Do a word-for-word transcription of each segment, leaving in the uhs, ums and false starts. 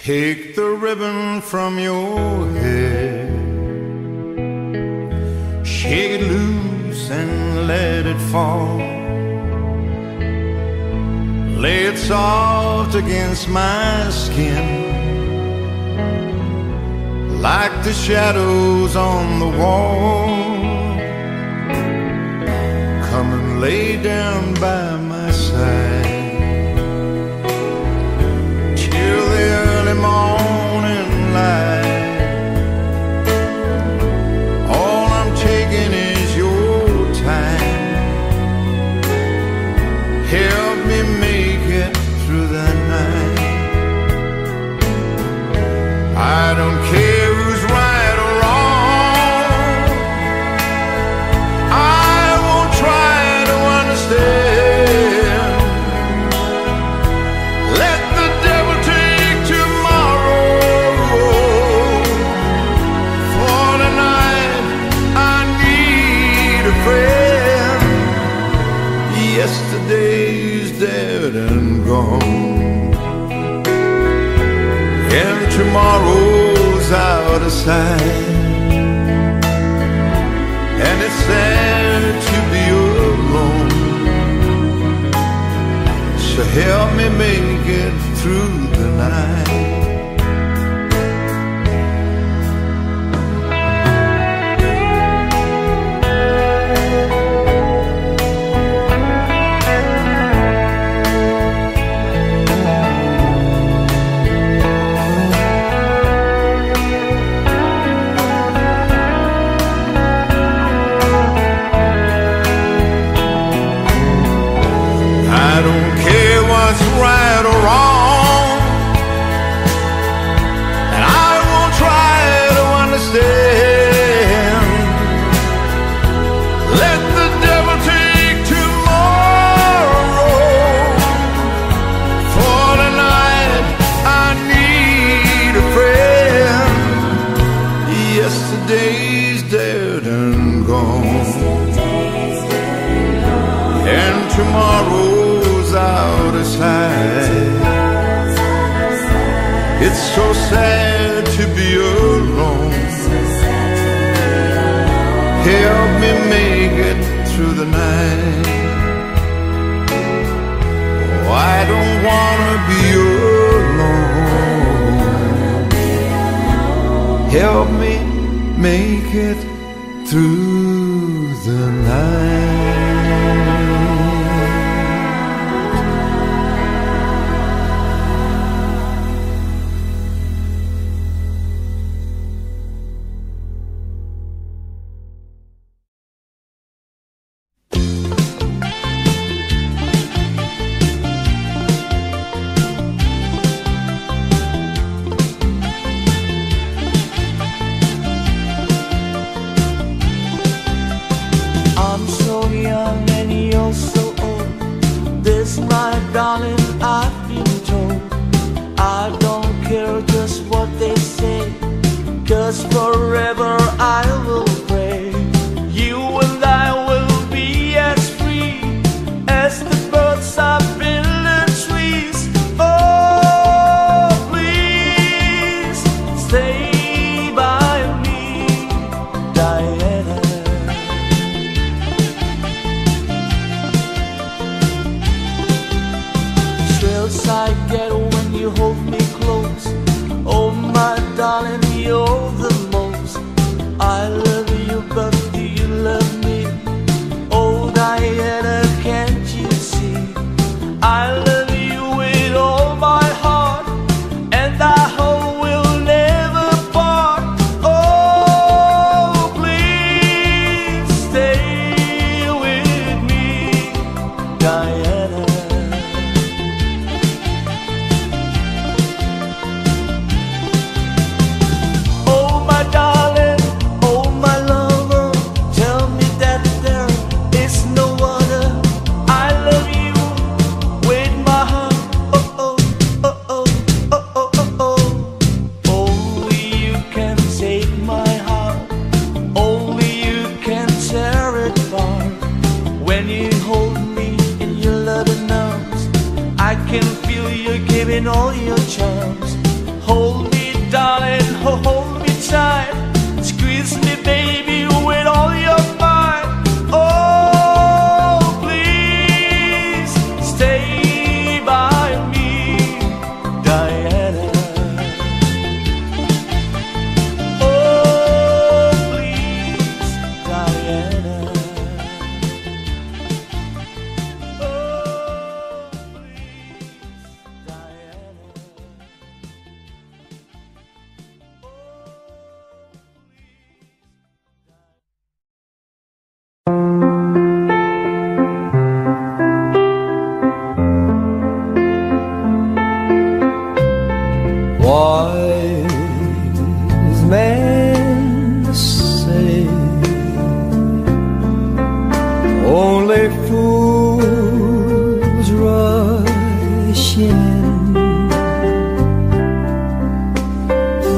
Take the ribbon from your head, shake it loose and let it fall. Lay it soft against my skin, like the shadows on the wall. Come and lay down by my side till the early morning light. All I'm taking is your time. Help me make it through the night. I don't care who's right or wrong, I won't try to understand. Let the devil take tomorrow. For tonight I need a friend. Yesterday's dead and gone, and tomorrow's out of sight. And it's sad to be alone, so help me make it through the night. I don't care what's right or wrong, and I won't try to understand. Let the devil take tomorrow. For tonight I need a friend. Yesterday's dead and gone, and tomorrow's out of sight. It's so sad to be alone. Help me make it through the night. Oh, I don't wanna be alone. Help me make it through the night. I'm so young and you're so old. This, my darling, I've been told. I don't care just what they say, 'cause forever I will pray. You and I will be as free as the birds up in the trees. Oh, please stay by me, Diana. I get when you hold me close. Oh, my darling, you're the most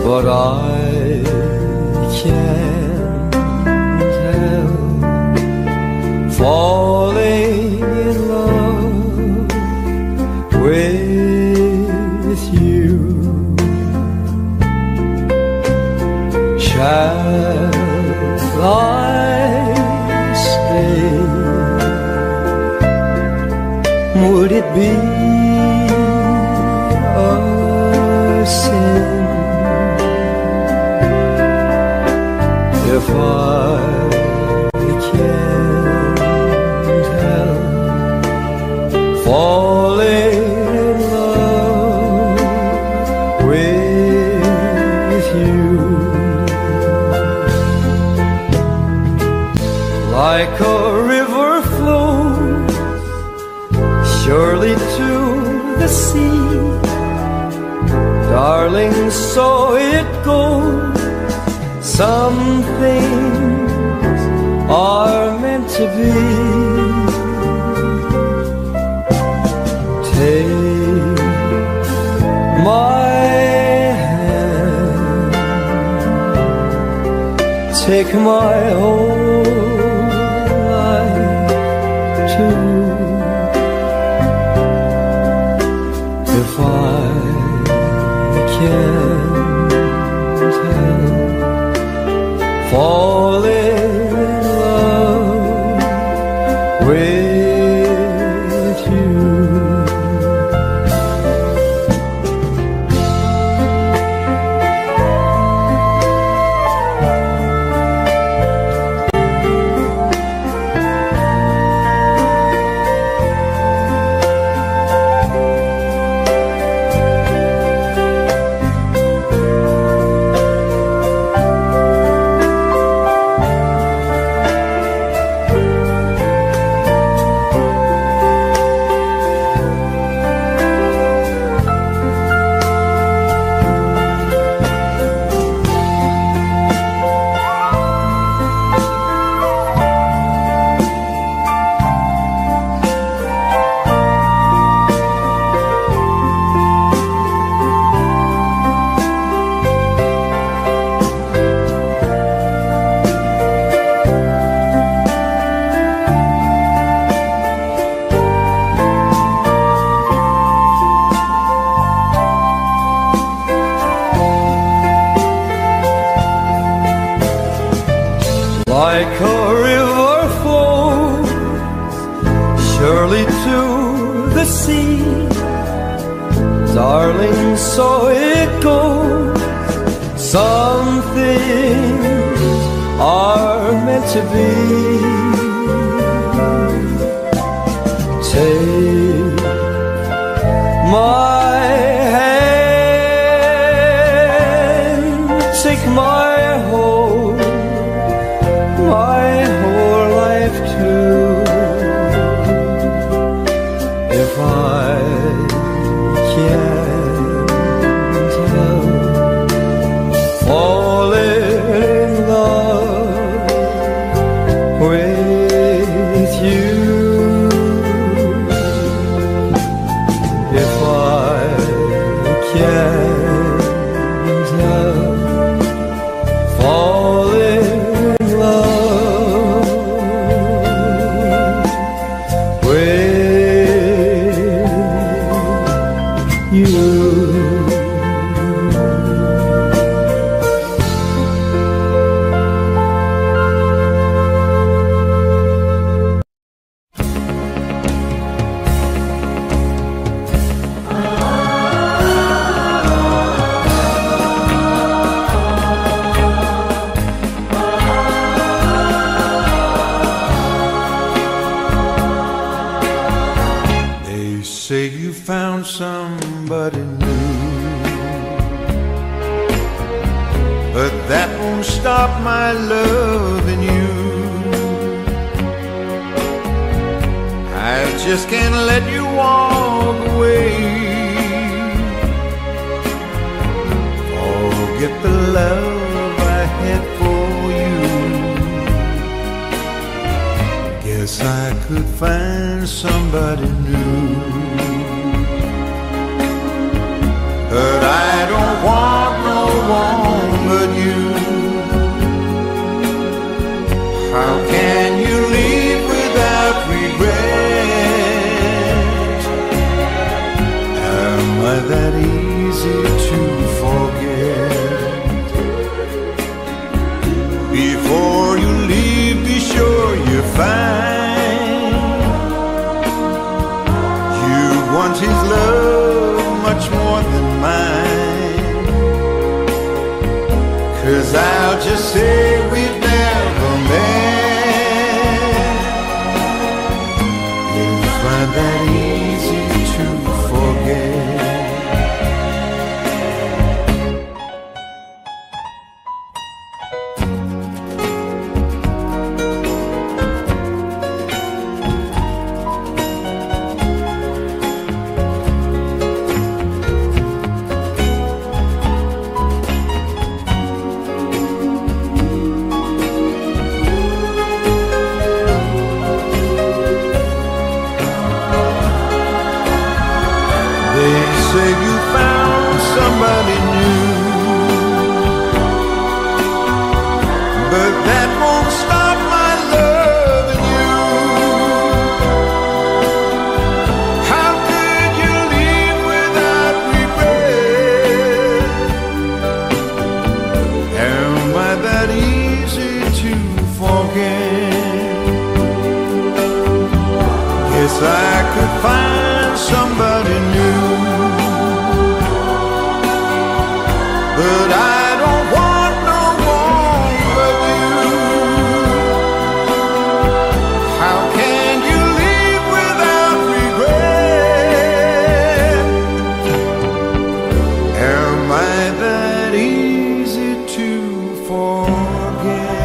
but I can't help falling in love with you. Shall I stay? Would it be a sin if I can't help falling in love with you? Like a river flows surely to the sea, darling, so it goes. Some things are meant to be. Take my hand, take my whole life too. If I can't help falling in love with you. Like a river flows surely to the sea, darling, so it goes. Some things are meant to be. Take my hand, take my whole, my whole life too. If I can't help falling in love with you, if I can't help falling in love with you. Say you found somebody new, but that won't stop my loving you. I just can't let you walk away. Forget the love I had for you. Guess I could find somebody new, but I don't want no one 'cause I'll just say we've never met. You'll find that easy to forget. Say you found somebody new, but that won't stop my loving you. How could you leave without regret? Am I that easy to forget? Guess I could find somebody new, but I don't want no one but you. How can you leave without regret? Am I that easy to forget?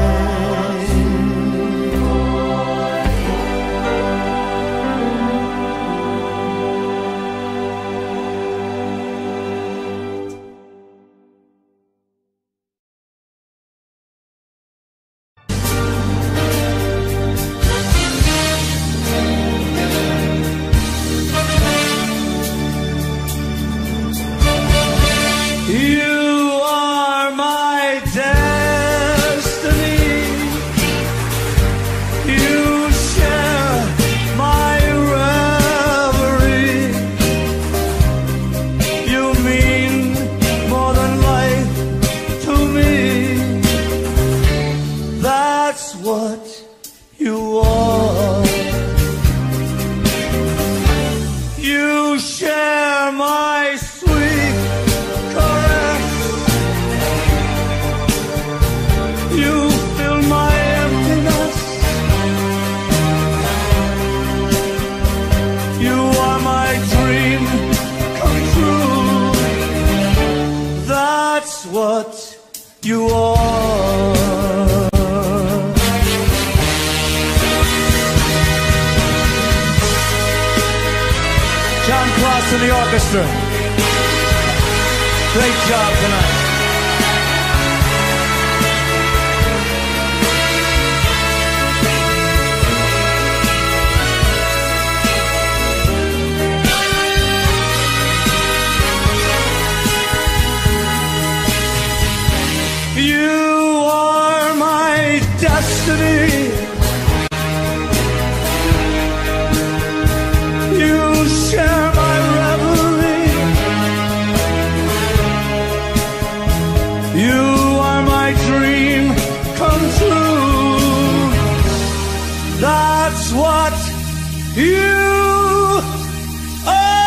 You are my destiny. You share my reverie. You mean more than life to me. That's what you are. You share my sweet caress. You fill my emptiness. You are my dream come true. That's what you are. John Cross and the orchestra. Great job tonight. You are my destiny. You share my reverie. You are my dream come true. That's what you are.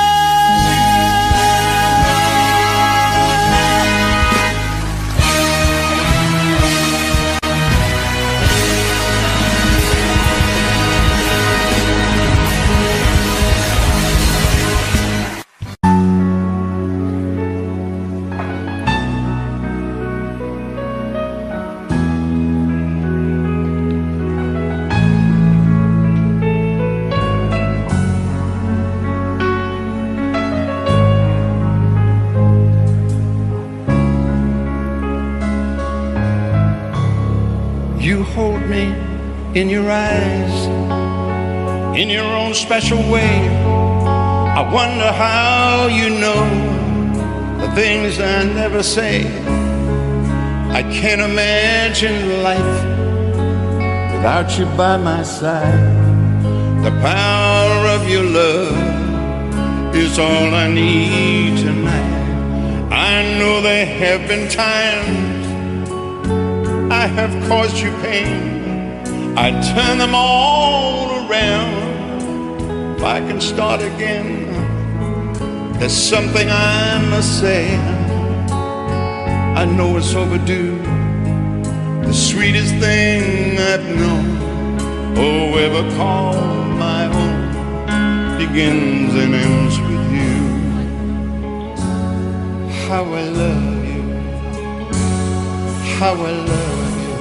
You hold me in your eyes, in your own special way. I wonder how you know the things I never say. I can't imagine life without you by my side. The power of your love is all I need tonight. I know there have been times I have caused you pain. I turn them all around. If I can start again, there's something I must say. I know it's overdue. the sweetest thing I've known, oh, ever called my own, begins and ends with you. How I love you, how I love you.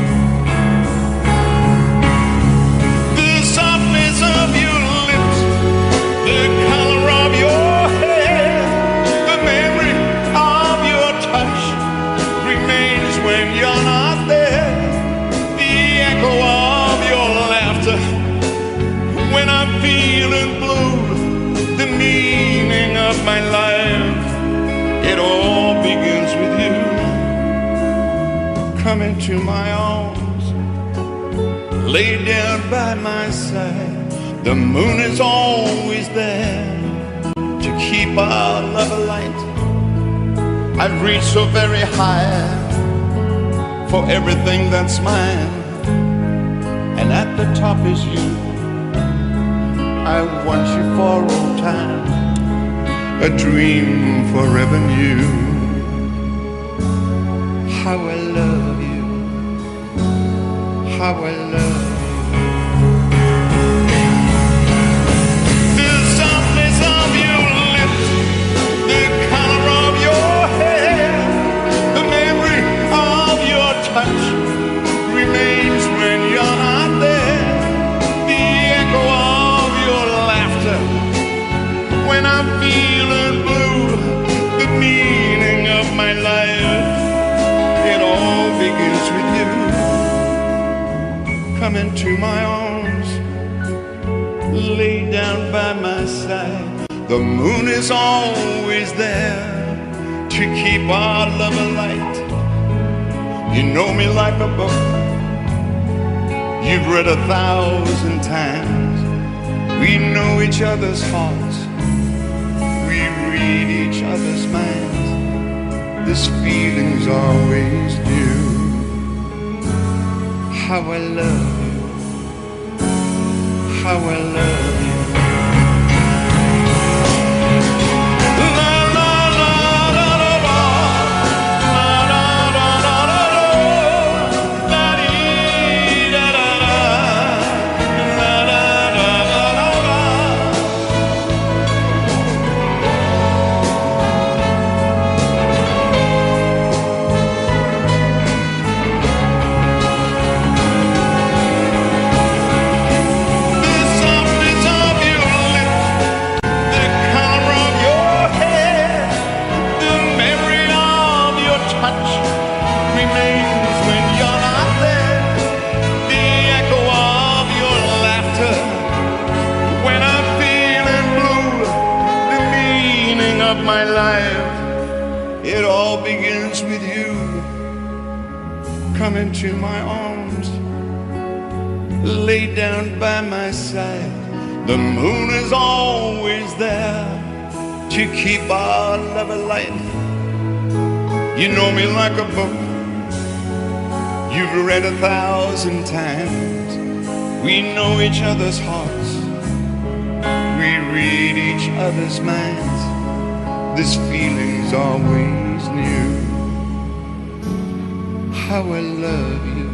The softness of your lips, the color of your hair, the memory of your touch remains when you're not there. The echo of your laughter when I'm feeling blue, the meaning of my life, it all begins with you. Come into my arms, lay down by my side. The moon is always there to keep our love alight. I've reached so very high for everything that's mine, and at the top is you. I want you for all time, a dream forever new. How I love you, how I love you. The softness of your lips, the color of your hair, the memory of your touch remains when you're not there. The echo of your laughter when I'm feeling blue, the meaning of my life, it all begins with you. Come into my arms, lay down by my side. The moon is always there to keep our love alight. You know me like a book you've read a thousand times. We know each other's hearts, we read each other's minds. This feeling's always new. How I love you, how I love you. My life, it all begins with you. Come into my arms, lay down by my side. The moon is always there to keep our love alight. You know me like a book you've read a thousand times. We know each other's hearts, we read each other's minds. This feeling's always new. How I love you.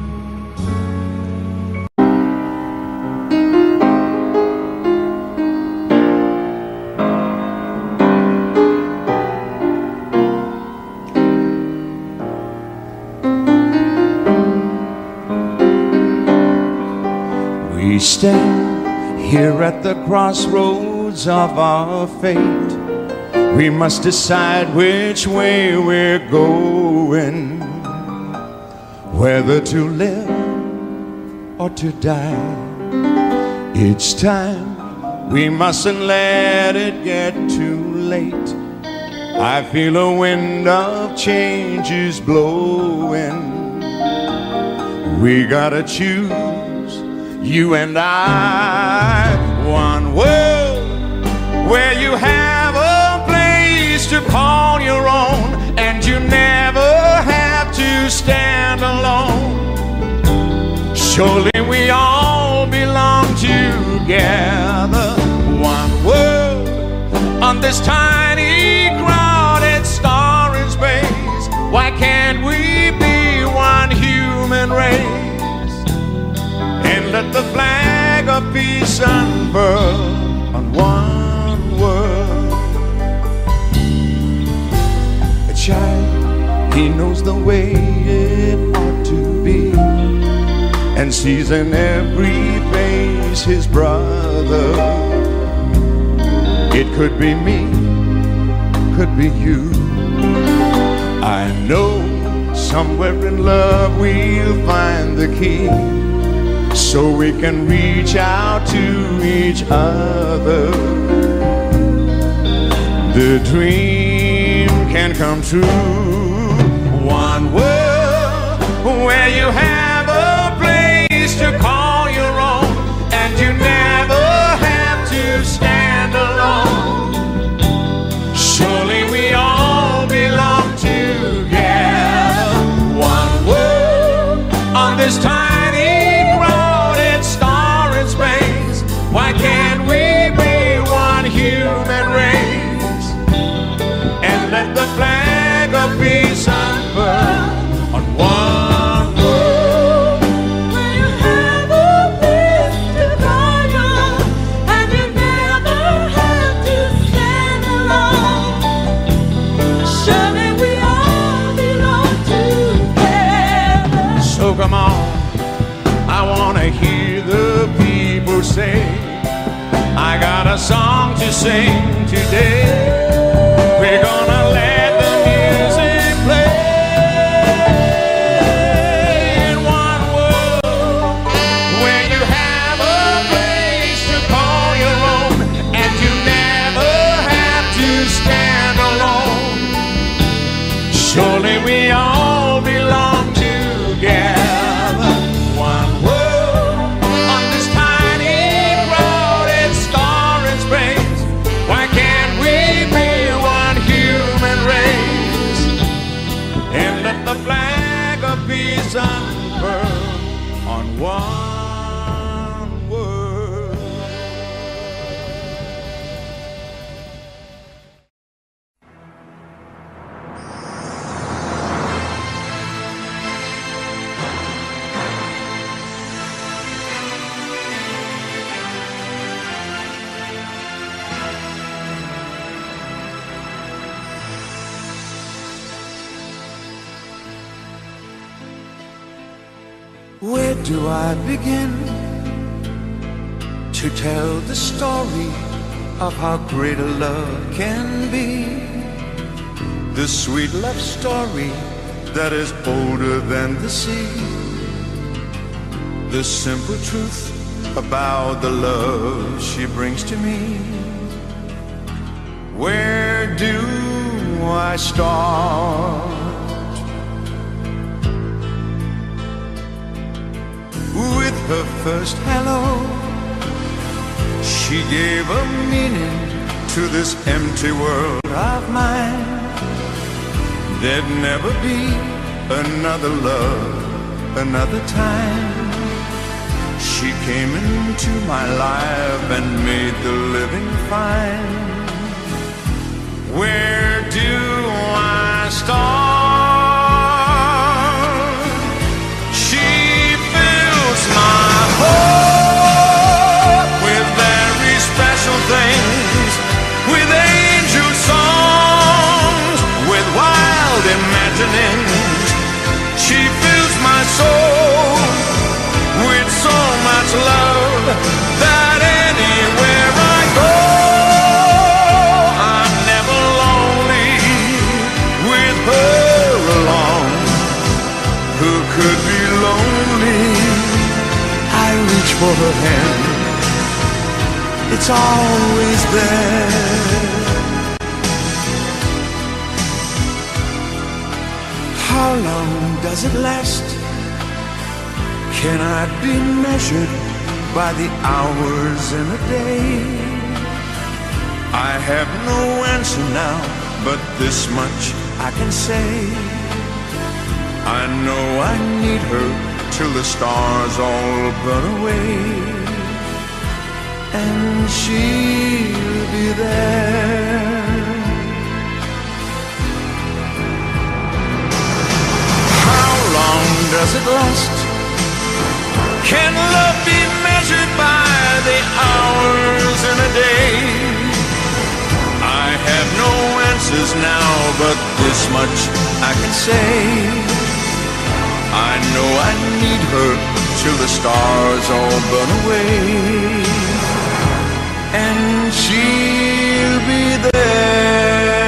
We stand here at the crossroads of our fate. We must decide which way we're going, whether to live or to die. Each time we mustn't let it get too late. I feel a wind of change is blowing. We gotta choose, you and I. One world where you have a to call your own, and you never have to stand alone. Surely we all belong together. One world on this tiny crowded star in space. Why can't we be one human child, he knows the way it ought to be, and sees in every face his brother. It could be me, could be you. I know somewhere in love we'll find the key, so we can reach out to each other. The dream can come true. One world where you have a place to call your own, and you never have to stand alone. Surely we all belong together. One world on this tiny crowded star in space. Why can't we be one human race? Let the flag of peace unfurl on one world where you have a place to call your own, and you never have to stand alone. Surely we all belong together. So come on, I wanna hear the people say, I got a song to sing today. We're gonna let the music play. In one world where you have a place to call your own, and you never have to stand alone. Surely we all belong together. One world on this tiny crowded star in space. Why can't we be human race, and let the flag of peace unfurl on one world? Where do I begin to tell the story of how great a love can be? The sweet love story that is older than the sea. The simple truth about the love she brings to me. Where do I start? With her first hello, she gave a meaning to this empty world of mine. There'd never be another love, another time. She came into my life and made the living fine. Where do I start? My heart with very special things, with angel songs, with wild imaginings. She fills my soul with so much love that anywhere I go, I'm never lonely with her along. Who could be lonely? I reach for her hand, it's always there. How long does it last? Can I be measured by the hours in a day? I have no answer now, but this much I can say. I know I need her till the stars all burn away, and she'll be there. How long does it last? Can love be measured by the hours in a day? I have no answers now, but this much I can say. I know I need her till the stars all burn away, and she'll be there.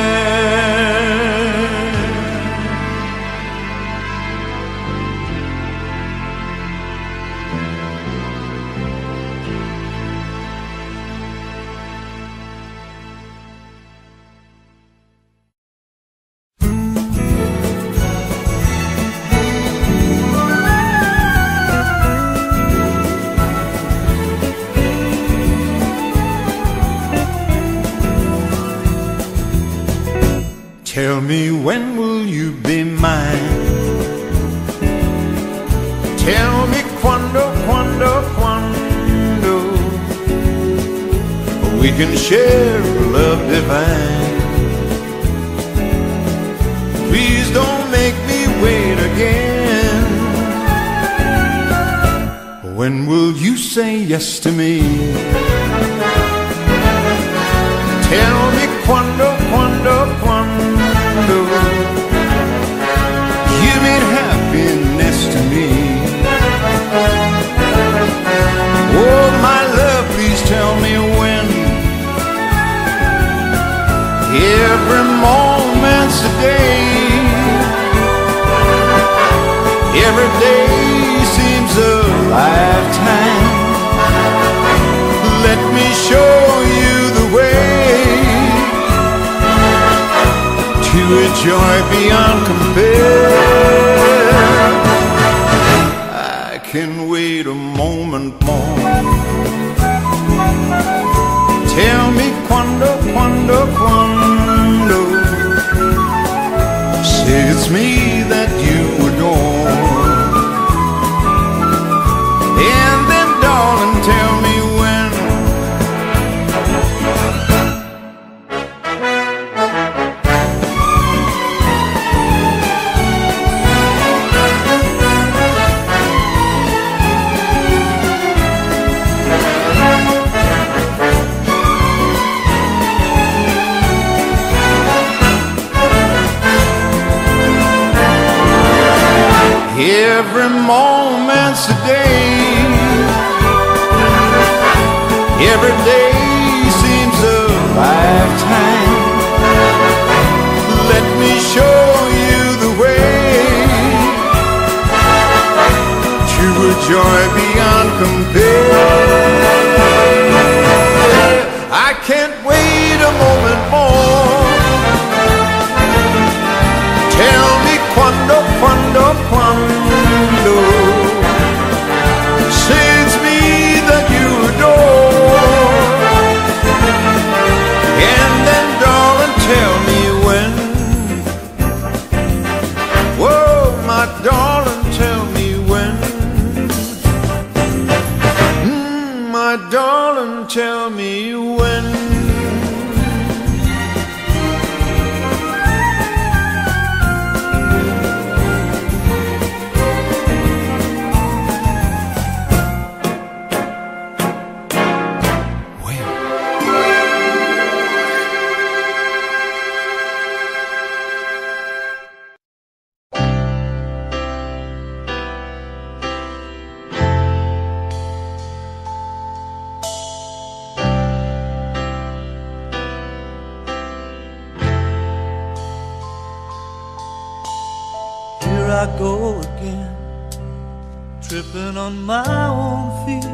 Tell me, when will you be mine? Tell me, quando, quando, quando we can share love divine. Please don't make me wait again. When will you say yes to me? Tell me, quando, quando, quando you mean happiness to me. Oh, my love, please tell me when. Every moment's a day. Every day seems a lifetime. Let me show you the way to a joy beyond compare. I can wait a moment more. Tell me, quando, quando, quando say it's me that you adore. And then, darling, tell me when. Every moment's a day. Every day seems a lifetime. Let me show you the way to a joy beyond compare. I can't wait a moment more. Tell me, quando, quando, quando say it's me that you adore. And then, darling, tell me when. Whoa, my darling, tell me when. Mm, my darling, tell me when. I go again, tripping on my own feet.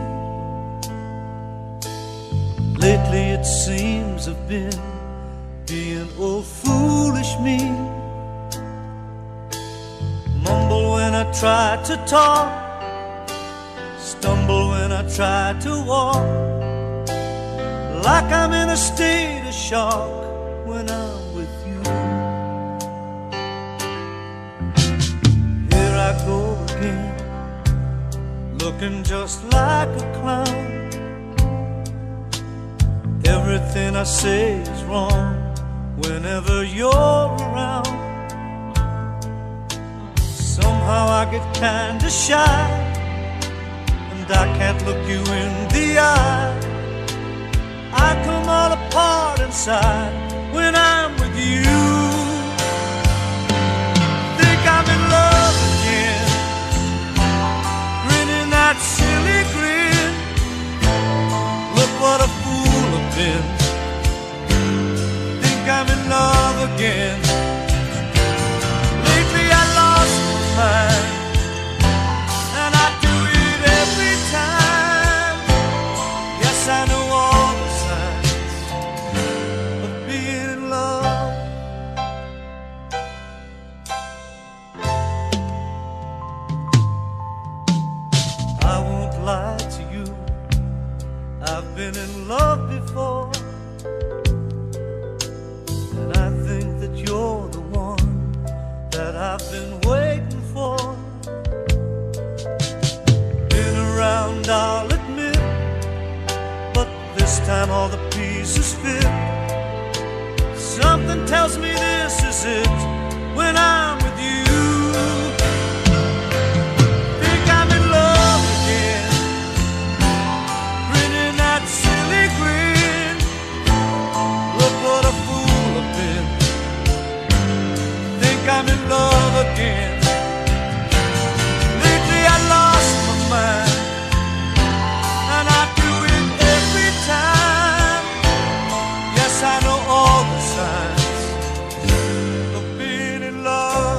Lately it seems I've been being old foolish me. Mumble when I try to talk, stumble when I try to walk, like I'm in a state of shock when I'm with you. Here I go again, looking just like a clown. Everything I say is wrong whenever you're around. Somehow I get kinda shy, and I can't look you in the eye. I come all apart inside when I'm with you. I've been waiting for. Been around, I'll admit, but this time all the pieces fit. Something tells me this is it when I'm with you. Think I'm in love again, grinning that silly grin. Look what a fool I've been. Think I'm in love again. Lately I lost my mind, and I do it every time. Yes, I know all the signs of being in love.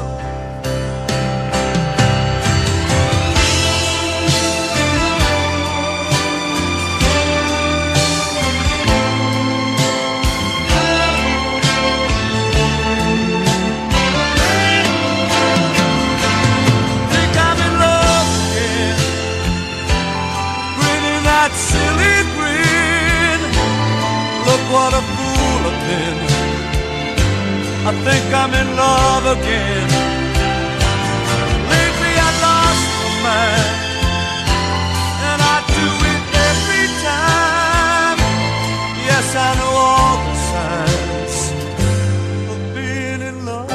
Think I'm in love again, grinning that silly grin. Look what a fool I've been. I think I'm in love again. Lately I lost my mind, and I do it every time. Yes, I know all the signs of being in love.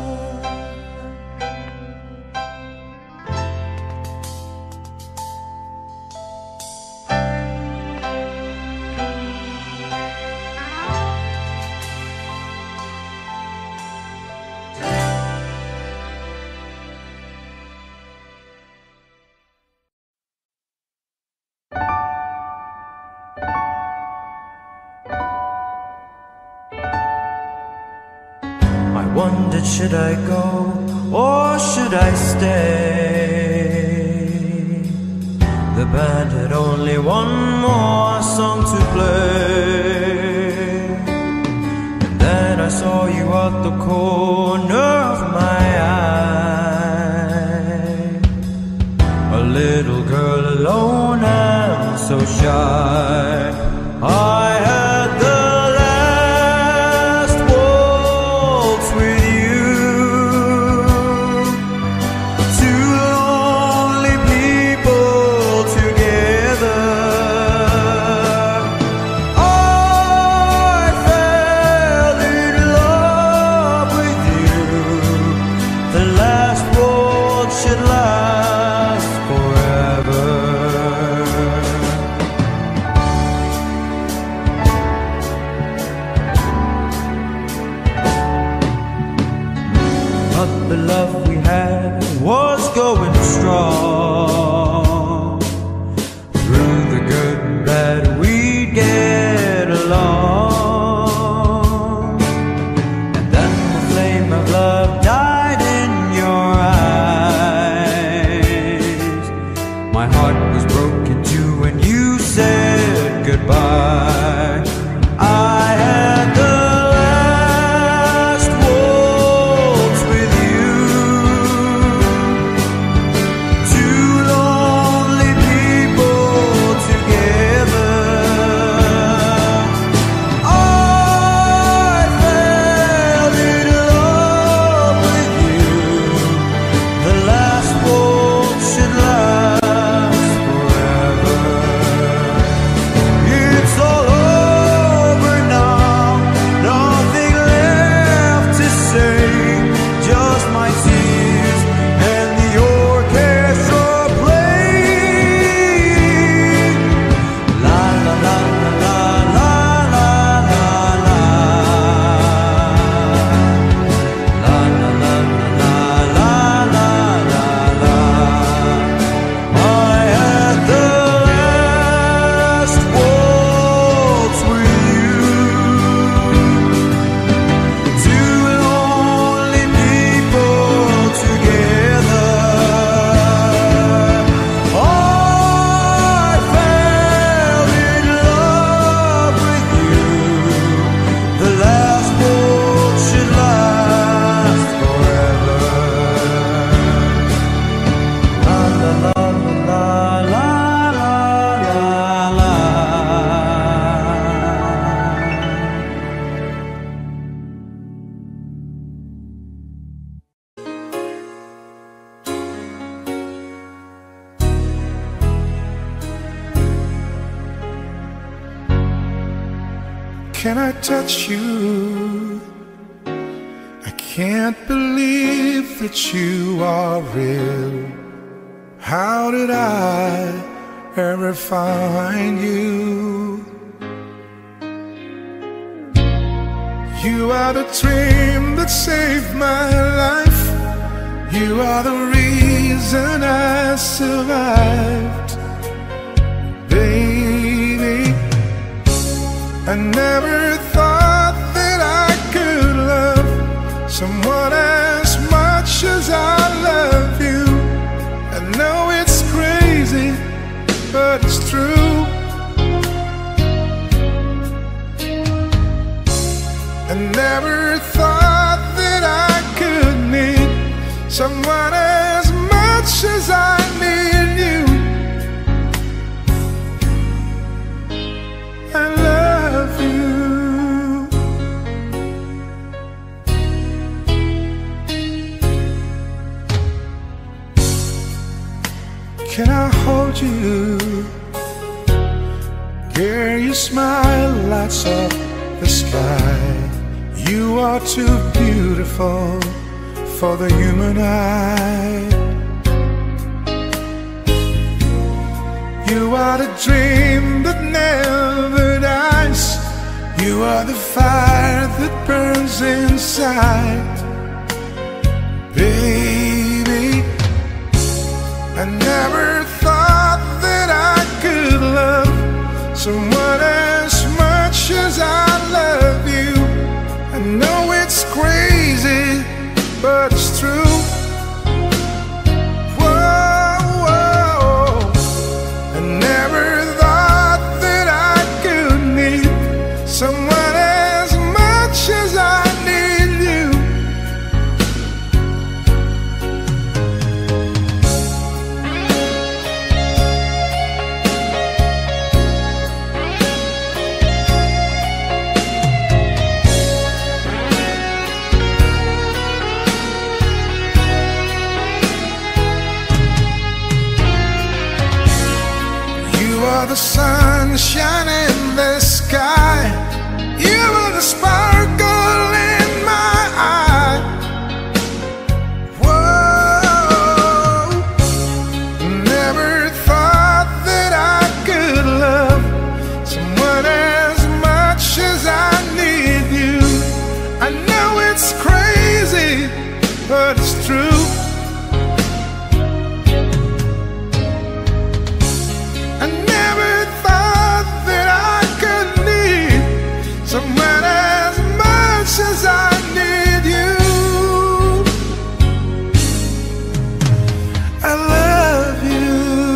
I wondered, should I go or should I stay? The band had only one more song to play, and then I saw you at the corner of my eye. A little girl alone and so shy. I had the last waltz with you. Two lonely people together. I fell in love with you. The last waltz should last forever. But the love we had was going strong. Through the good and bad we'd get along. And then the flame of love died in your eyes. My heart was broken too when you said goodbye. I had the last waltz with you. Too long can I touch you? I can't believe that you are real. How did I ever find you? You are the dream that saved my life. You are the reason I survived. Baby, I never thought that I could love someone as much as I love you. I know it's crazy, but it's true. I never thought that I could need someone as much as I need you. I love you. Can I hold you? Girl, your smile lights up the sky. You are too beautiful for the human eye. You are the dream that never dies. You are the fire that burns inside. Baby, I never thought that I could love someone as much as I love you. I know it's crazy, but it's true. Whoa, whoa. I never thought that I could need someone as much as I need you. The sunshine in the sky. You are the sparkle in my eye. Whoa, never thought that I could love someone as much as I need you. I know it's crazy, but it's true. As I need you, I love you.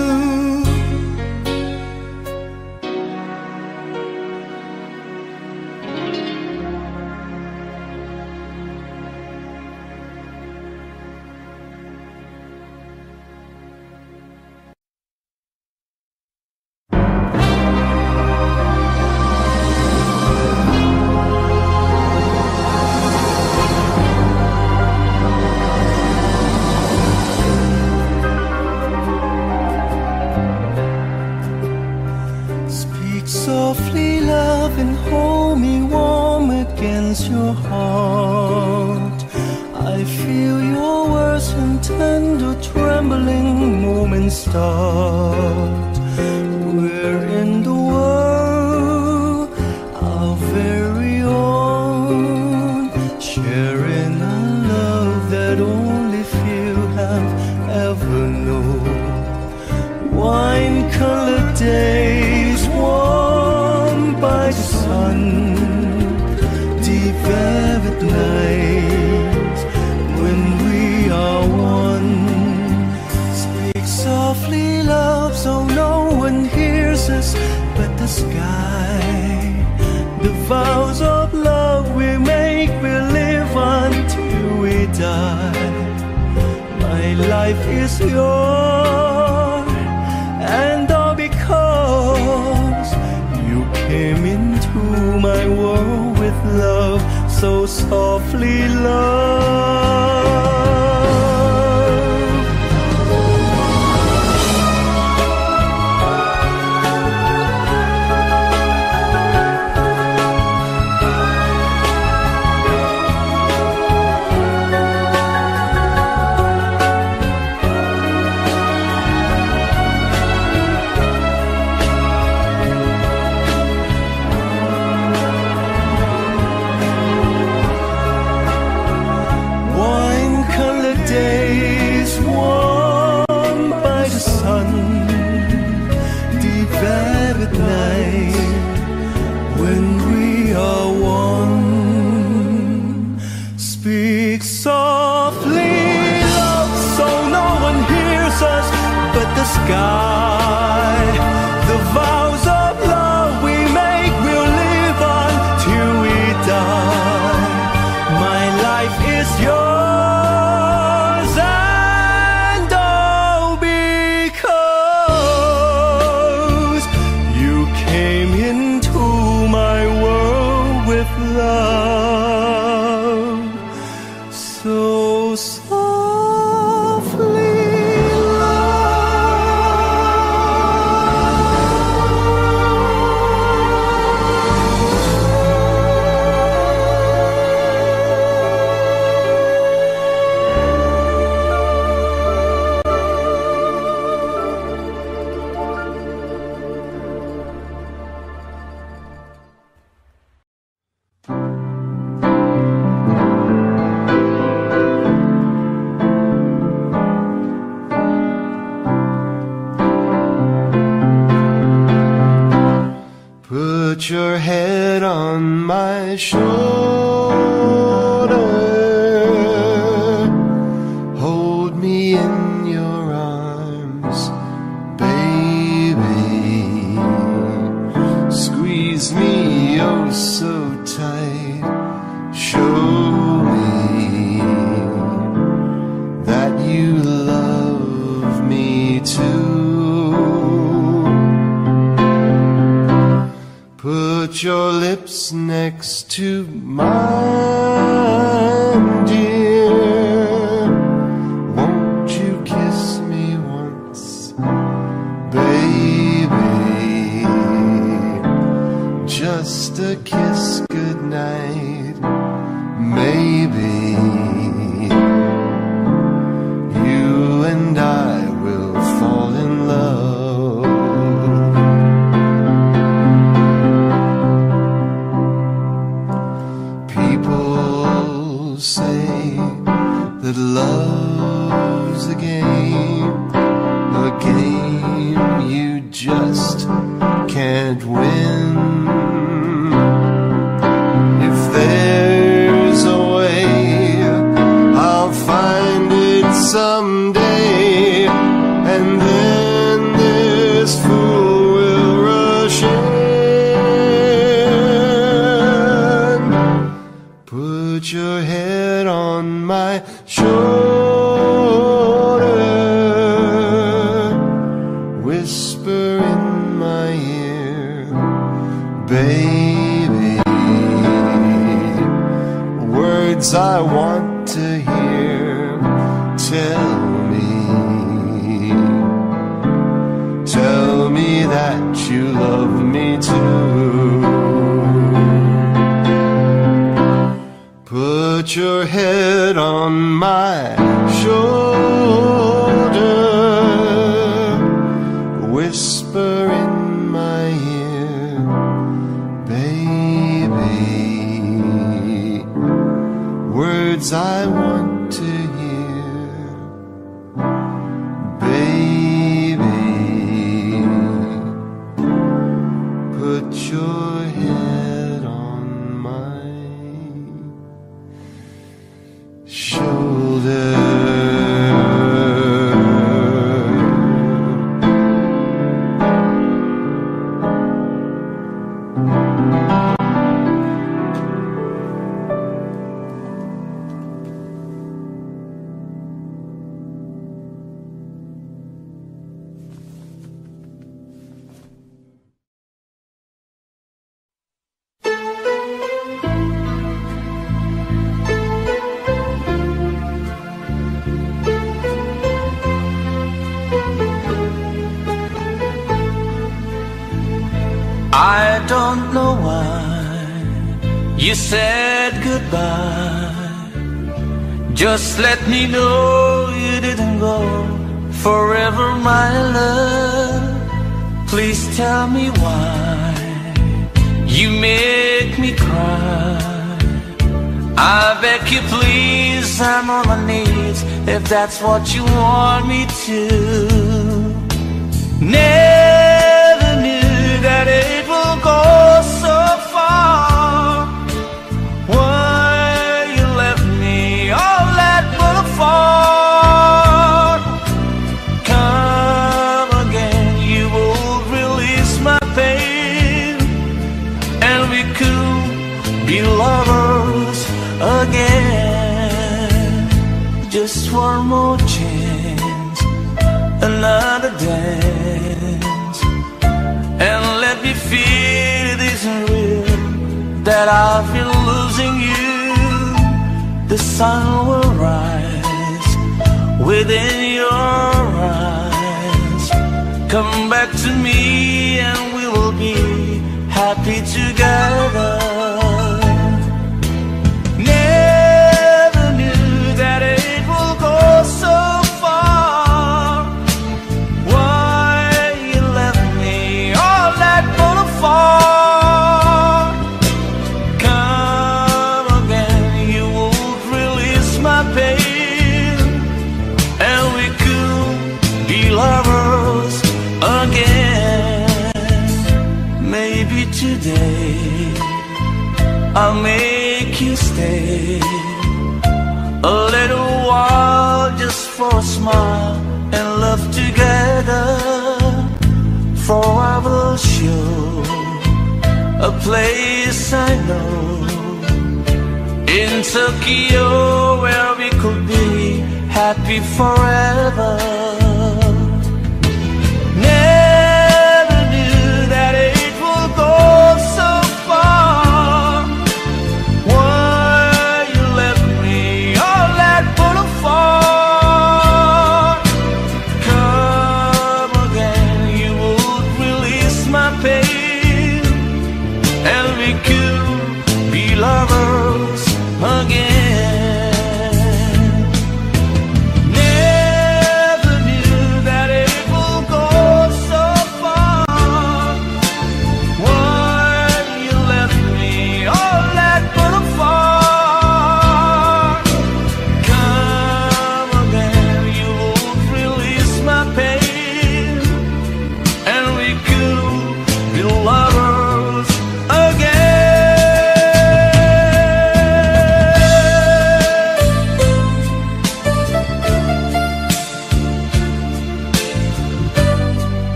Softly, love, and hold me warm against your heart. I feel your words and tender trembling moments start. We're in the world, our very own, sharing a love that only few have ever known. Wine-colored days warmed by the sun, deep velvet nights when we are one. Speak softly, love, so no one hears us but the sky. The vows of love we make, we live until we die. My life is yours, and all because you came into my world with love, so softly, love. sky. The vows of love we make will live on till we die. My life is yours, and all because you came into my world with love. So softly, put your head on my shoulder, hold me in your arms, baby, squeeze me oh so tight, show me that you love me too. Put your lips next to mine, dear. Won't you kiss me once, baby? Just a kiss goodnight, maybe. You and I will fall in love. Say that love's a game, a game you just can't win. If there's a way, I'll find it someday, and then this fool will rush in. Put your head on my shoulder, whisper in my ear, baby, words I want to hear. Tell me, tell me that you love me too. Put your head on my shoulder, whisper in my ear, baby, words I want to hear, baby, put your head on my shoulder. I don't know why you said goodbye. Just let me know you didn't go forever, my love. Please tell me why you make me cry. I beg you please, I'm on my knees if that's what you want me to. Never knew that it will go so far. Why you left me all that will fall? Come Just one more chance, another dance, and let me feel it isn't real, that I've been losing you. The sun will rise within your eyes. Come back to me and we will be happy together. Today I'll make you stay a little while, just for a smile and love together. For I will show a place I know in Tokyo where we could be happy forever.